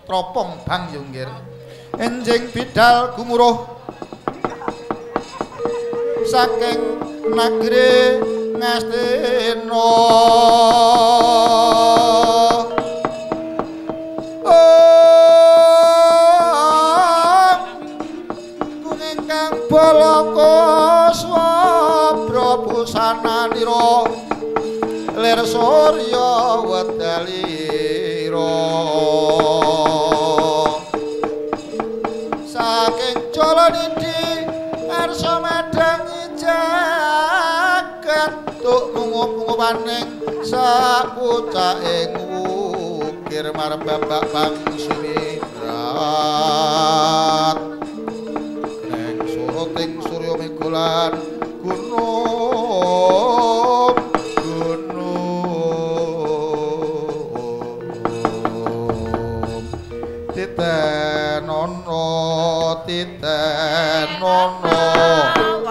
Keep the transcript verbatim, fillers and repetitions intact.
tropong bang yunggir enjing bidal gumuruh saking nagri Ngastina kang balaka swabra busananira lir surya wedalira saking Jalanidi arsa madangi jagat tuk mungup-mungupaning sapucaking wukir marbabak bangsiwidrat ting surya megolan gunung gunung titenono titenono